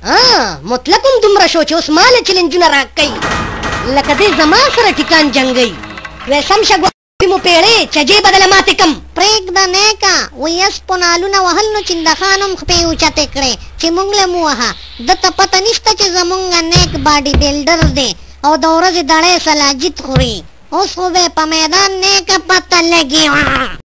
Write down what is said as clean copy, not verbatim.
مطلقم دومره شو چې اوس مال چیلنجونه راکوي لکه دې زما سره ټیکان جنګوي وې سم شه ګوتې مو پیړې چجې بدله ماتې کم پرېږده نیکه وایي اس په نالونه وهل نو چندخان هم خپې اوچتې کړې چې موږ له مو وهه ده ته پته نشته چې زمونږ نیک باډي بلډر دی او د ورځې دړی سلاجید خوري اوس خو به په میدان نیکه پته لګي